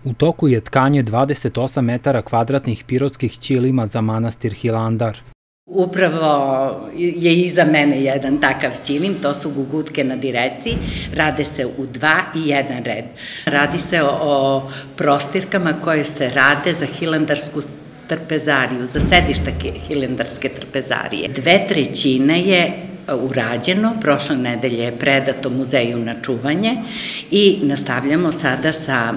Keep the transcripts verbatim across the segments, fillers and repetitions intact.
U toku je tkanje dvadeset osam metara kvadratnih pirotskih ćilima za manastir Hilandar. Upravo je iza mene jedan takav ćilim, to su gugutke na direci, rade se u dva i jedan red. Radi se o prostirkama koje se rade za hilandarsku trpezariju, za sedišta hilandarske trpezarije. Dve trećine je urađeno, prošle nedelje je predato muzeju na čuvanje i nastavljamo sada sa,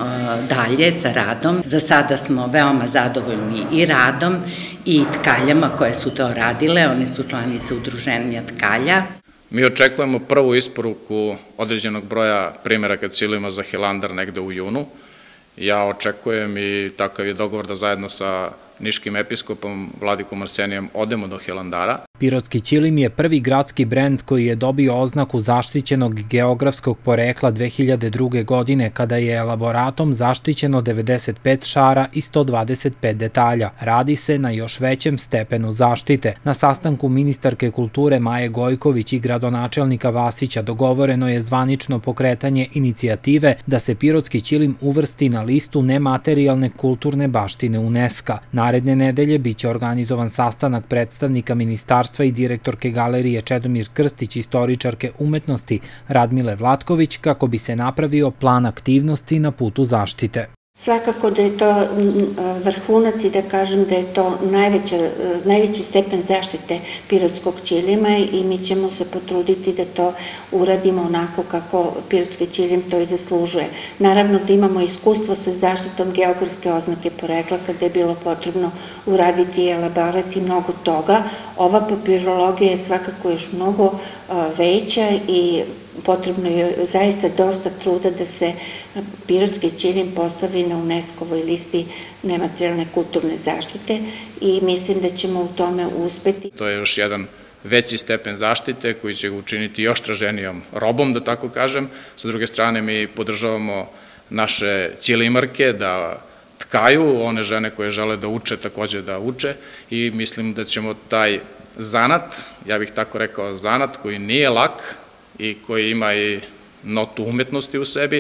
dalje sa radom. Za sada smo veoma zadovoljni i radom i tkaljama koje su to radile, one su članice udruženja tkalja. Mi očekujemo prvu isporuku određenog broja primeraka ćilima za Hilandar negde u junu. Ja očekujem i takav je dogovor da zajedno sa niškim episkopom Vladikom Arsenijem odemo do Hilandara. Pirotski ćilim je prvi gradski brend koji je dobio oznaku zaštićenog geografskog porekla dve hiljade druge. godine kada je elaboratom zaštićeno devedeset pet šara i sto dvadeset pet detalja. Radi se na još većem stepenu zaštite. Na sastanku ministarke kulture Maje Gojković i gradonačelnika Vasića dogovoreno je zvanično pokretanje inicijative da se pirotski ćilim uvrsti na listu nematerijalne kulturne baštine UNESCO. Naredne nedelje biće organizovan sastanak predstavnika ministarstva i direktorke galerije Čedomir Krstić, istoričarke umetnosti Radmile Vlatković, kako bi se napravio plan aktivnosti na putu zaštite. Svakako da je to vrhunac i da kažem da je to najveći stepen zaštite pirotskog ćilima i mi ćemo se potruditi da to uradimo onako kako pirotski ćilim to i zaslužuje. Naravno da imamo iskustvo sa zaštitom geografske oznake porekla kada je bilo potrebno uraditi i elaborat i mnogo toga. Ova papirologija je svakako još mnogo veća i potrebno je zaista dosta truda da se pirotski ćilim postavi na UNESCO-voj listi nematerijalne kulturne zaštite i mislim da ćemo u tome uspeti. To je još jedan veći stepen zaštite koji će ga učiniti još traženijom robom, da tako kažem. Sa druge strane mi podržavamo naše ćilimarke da tkaju, one žene koje žele da uče takođe da uče i mislim da ćemo taj zanat, ja bih tako rekao zanat koji nije lak i koji ima i notu umetnosti u sebi,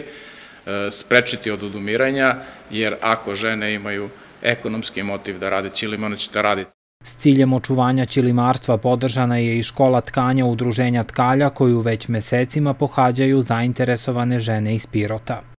sprečiti od odumiranja, jer ako žene imaju ekonomski motiv da rade ćilim, one će to raditi. S ciljem očuvanja ćilimarstva podržana je i škola tkanja Udruženja tkalja koju već mesecima pohađaju zainteresovane žene iz Pirota.